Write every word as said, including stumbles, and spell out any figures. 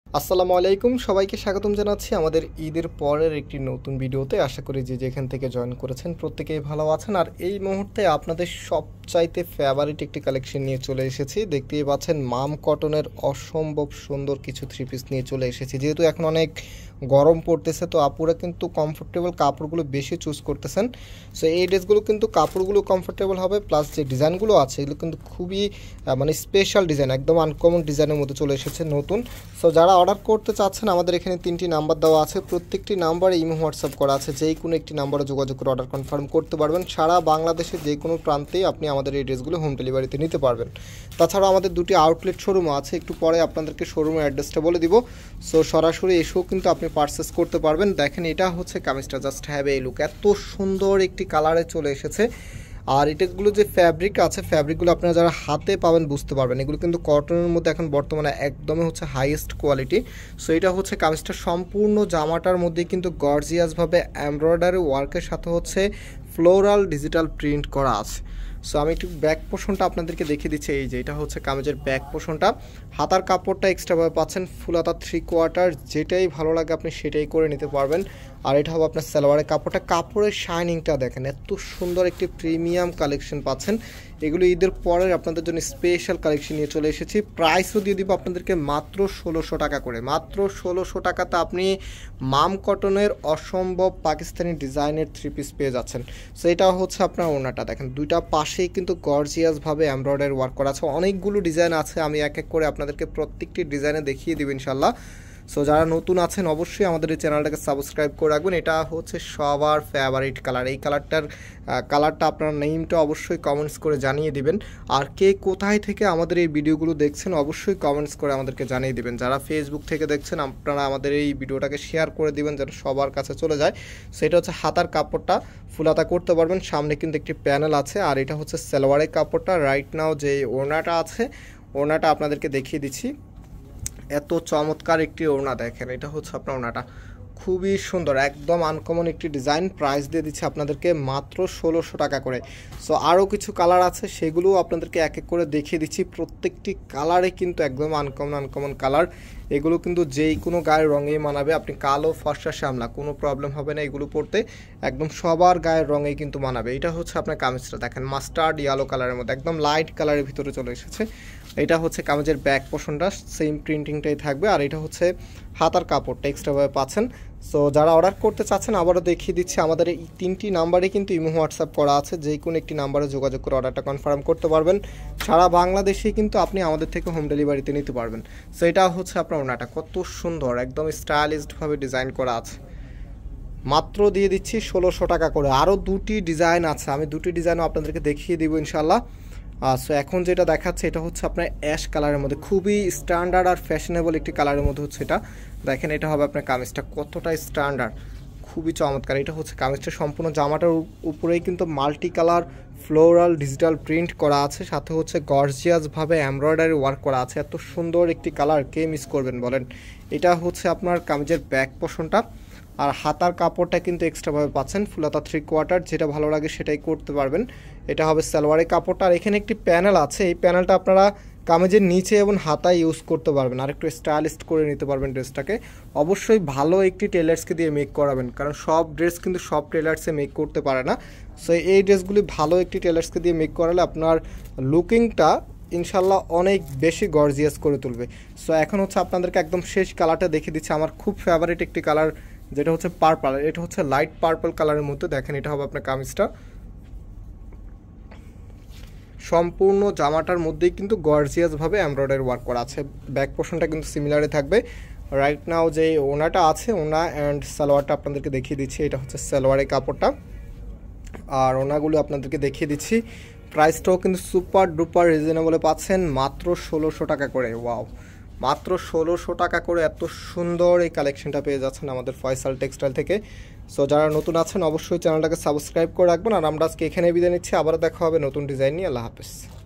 আসসালামু আলাইকুম, সবাইকে স্বাগতম জানাচ্ছি আমাদের ঈদের পরের একটি নতুন ভিডিওতে। আশা করি যে যেখান থেকে জয়েন করেছেন প্রত্যেকেই ভালো আছেন। আর এই মুহূর্তে আপনাদের সবচাইতে ফেভারিট একটি কালেকশন নিয়ে চলে এসেছি। দেখতেই পাচ্ছেন মাম কটনের অসম্ভব সুন্দর কিছু থ্রি পিস নিয়ে চলে এসেছি। যেহেতু এখন অনেক গরম পড়তেছে, তো আপুরা কিন্তু কমফোর্টেবল কাপড়গুলো বেশি চুজ করতেছেন। সো এই ড্রেসগুলো কিন্তু কাপড়গুলো কমফোর্টেবল হবে, প্লাস যে ডিজাইনগুলো আছে এগুলো কিন্তু খুবই মানে স্পেশাল ডিজাইন, একদম আনকমন ডিজাইনের মধ্যে চলে এসেছে নতুন। সো যারা অর্ডার করতে চাচ্ছেন, আমাদের এখানে তিনটি নাম্বার দেওয়া আছে, প্রত্যেকটি নাম্বারে ইমো হোয়াটসঅ্যাপ করা আছে। যেই কোনো একটি নাম্বারে যোগাযোগ করে অর্ডার কনফার্ম করতে পারবেন। সারা বাংলাদেশের যে কোনো প্রান্তেই আপনি আমাদের এই ড্রেসগুলো হোম ডেলিভারিতে নিতে পারবেন। তাছাড়াও আমাদের দুটি আউটলেট শোরুমও আছে, একটু পরে আপনাদেরকে শোরুমের অ্যাড্রেসটা বলে দিব। সো সরাসরি এসেও কিন্তু আপনি পারচেস করতে পারবেন। দেখেন, এটা হচ্ছে কামিজটা, জাস্ট হ্যাভ এই লুক, এত সুন্দর একটি কালারে চলে এসেছে। আর এটাগুলো যে ফ্যাব্রিক আছে, ফ্যাব্রিকগুলো আপনারা যারা হাতে পাবেন বুঝতে পারবেন। এগুলো কিন্তু কটনের মধ্যে এখন বর্তমানে একদমই হচ্ছে হাইয়েস্ট কোয়ালিটি। সো এটা হচ্ছে কামিজটা, সম্পূর্ণ জামাটার মধ্যে কিন্তু গর্জিয়াসভাবে এমব্রয়ডারি ওয়ার্কের সাথে হচ্ছে ফ্লোরাল ডিজিটাল প্রিন্ট করা আছে। সো আমি একটু ব্যাক পোর্শনটা আপনাদেরকে দেখিয়ে দিচ্ছি। এই যে এটা হচ্ছে কামিজের ব্যাক পোর্শনটা। হাতার কাপড়টা এক্সট্রাভাবে পাচ্ছেন ফুল হাতা থ্রি কোয়ার্টার, যেটাই ভালো লাগে আপনি সেটাই করে নিতে পারবেন। আর এটা হবে আপনার সালোয়ারের কাপড়টা, কাপড়ের শাইনিংটা দেখেন, এত সুন্দর একটি প্রিমিয়াম কালেকশন পাচ্ছেন। এগুলো ঈদের পরের আপনাদের জন্য স্পেশাল কালেকশন নিয়ে চলে এসেছি। প্রাইসও দিয়ে দিব আপনাদেরকে মাত্র ষোলোশো টাকা করে। মাত্র ষোলোশো টাকাতে আপনি মাম কটনের অসম্ভব পাকিস্তানি ডিজাইনের থ্রি পিস পেয়ে যাচ্ছেন। সো এটা হচ্ছে আপনার ওড়নাটা, দেখেন দুইটা পাশেই কিন্তু গর্জিয়াসভাবে এমব্রয়ডারি ওয়ার্ক করা আছে। অনেকগুলো ডিজাইন আছে, আমি এক এক করে আপনাদেরকে প্রত্যেকটি ডিজাইনে দেখিয়ে দিব ইনশাল্লাহ। সো যারা নতুন আছেন অবশ্যই আমাদের এই চ্যানেলটাকে সাবস্ক্রাইব করে রাখবেন। এটা হচ্ছে সবার ফেভারিট কালার। এই কালারটার কালারটা আপনার নেমটা অবশ্যই কমেন্টস করে জানিয়ে দিবেন। আর কে কোথায় থেকে আমাদের এই ভিডিওগুলো দেখছেন অবশ্যই কমেন্টস করে আমাদেরকে জানিয়ে দিবেন। যারা ফেসবুক থেকে দেখছেন আপনারা আমাদের এই ভিডিওটাকে শেয়ার করে দিবেন যেন সবার কাছে চলে যায়। সেটা হচ্ছে হাতার কাপড়টা ফুল হাতা করতে পারবেন, সামনে কিন্তু একটি প্যানেল আছে। আর এটা হচ্ছে সালোয়ারের কাপড়টা। রাইট নাও যে ওড়নাটা আছে, ওড়নাটা আপনাদেরকে দেখিয়ে দিচ্ছি। এত চমৎকার একটি ওড়না, দেখেন এটা হচ্ছে আপনার ওড়নাটা, খুবই সুন্দর, একদম আনকমন একটি ডিজাইন। প্রাইস দিয়ে দিচ্ছি আপনাদেরকে মাত্র ষোলোশো টাকা করে। সো আরও কিছু কালার আছে, সেগুলোও আপনাদেরকে এক এক করে দেখিয়ে দিচ্ছি। প্রত্যেকটি কালারে কিন্তু একদম আনকমন আনকমন কালার। এগুলো কিন্তু যেই কোনো গায়ের রঙেই মানাবে, আপনি কালো ফর্সা শ্যামলা কোনো প্রবলেম হবে না এগুলো পরতে, একদম সবার গায়ের রঙেই কিন্তু মানাবে। এটা হচ্ছে আপনার কামিজটা, দেখেন মাস্টার্ড ইয়েলো কালারের মধ্যে একদম লাইট কালারের ভিতরে চলে এসেছে। এটা হচ্ছে কামিজের ব্যাক পোর্শনটা, সেম প্রিন্টিংটাই থাকবে। আর এটা হচ্ছে হাতার কাপড়টা এক্সট্রাভাবে পাচ্ছেন। সো যারা অর্ডার করতে চাচ্ছেন আবারও দেখিয়ে দিচ্ছি, আমাদের এই তিনটি নাম্বারে কিন্তু ইমো হোয়াটসঅ্যাপ করা আছে। যে কোনো একটি নাম্বারে যোগাযোগ করে অর্ডারটা কনফার্ম করতে পারবেন। সারা বাংলাদেশেই কিন্তু আপনি আমাদের থেকে হোম ডেলিভারিতে নিতে পারবেন। সো এটা হচ্ছে আপনার ওড়নাটা, কত সুন্দর, একদম স্টাইলিশডভাবে ডিজাইন করা আছে। মাত্র দিয়ে দিচ্ছি ষোলোশো টাকা করে। আরও দুটি ডিজাইন আছে, আমি দুটি ডিজাইনও আপনাদেরকে দেখিয়ে দিব ইনশাল্লাহ। সো এখন যেটা দেখাচ্ছে এটা হচ্ছে আপনার অ্যাশ কালারের মধ্যে, খুবই স্ট্যান্ডার্ড আর ফ্যাশনেবল একটি কালারের মধ্যে হচ্ছে এটা। দেখেন এটা হবে আপনার কামিজটা, কতটা স্ট্যান্ডার্ড, খুবই চমৎকার। এটা হচ্ছে কামিজটা, সম্পূর্ণ জামাটার উপরেই কিন্তু multi colour floral digital print করা আছে, সাথে হচ্ছে গর্জিয়াসভাবে এমব্রয়ডারি ওয়ার্ক করা আছে। এত সুন্দর একটি কালার কে মিস করবেন বলেন। এটা হচ্ছে আপনার কামিজের ব্যাক পোর্শনটা। আর হাতার কাপড়টা কিন্তু এক্সট্রাভাবে পাচ্ছেন ফুল হাতা থ্রি কোয়ার্টার, যেটা ভালো লাগে সেটাই করতে পারবেন। এটা হবে সালোয়ারের কাপড়টা। আর এখানে একটি প্যানেল আছে, এই প্যানেলটা আপনারা কামিজের নিচে এবং হাতায় ইউজ করতে পারবেন, আর একটু স্টাইলিস্ট করে নিতে পারবেন ড্রেসটাকে। অবশ্যই ভালো একটি টেলার্সকে দিয়ে মেক করাবেন, কারণ সব ড্রেস কিন্তু সব টেলার্সে মেক করতে পারে না। সো এই ড্রেসগুলি ভালো একটি টেলার্সকে দিয়ে মেক করালে আপনার লুকিংটা ইনশাল্লাহ অনেক বেশি গর্জিয়াস করে তুলবে। সো এখন হচ্ছে আপনাদেরকে একদম শেষ কালারটা দেখিয়ে দিচ্ছি, আমার খুব ফেভারিট একটি কালার, যেটা হচ্ছে পার্পল। এটা হচ্ছে লাইট পার্পল কালারের মধ্যে, দেখেন এটা হবে আপনার কামিজটা। সম্পূর্ণ জামাটার মধ্যেই কিন্তু গর্জিয়াসভাবে এমব্রয়ডারি ওয়ার্ক করা আছে। ব্যাক পোর্শনটা কিন্তু সিমিলারে থাকবে। রাইট নাও যে ওনাটা আছে, ওনা অ্যান্ড সালোয়ারটা আপনাদেরকে দেখিয়ে দিচ্ছি। এটা হচ্ছে সালোয়ারের কাপড়টা, আর ওনাগুলো আপনাদেরকে দেখিয়ে দিচ্ছি। প্রাইসটাও কিন্তু সুপার ডুপার রিজনেবলে পাচ্ছেন, মাত্র ষোলোশো টাকা করে। ওয়াও, মাত্র ষোলোশো টাকা করে এত সুন্দর এই কালেকশনটা পেয়ে যাচ্ছেন আমাদের ফয়সাল টেক্সটাইল থেকে। সো যারা নতুন আছেন অবশ্যই চ্যানেলটাকে সাবস্ক্রাইব করে রাখবেন। আর আমরা আজকে এখানে বিদায় নিচ্ছি, আবারও দেখা হবে নতুন ডিজাইন নিয়ে। আল্লাহ হাফেজ।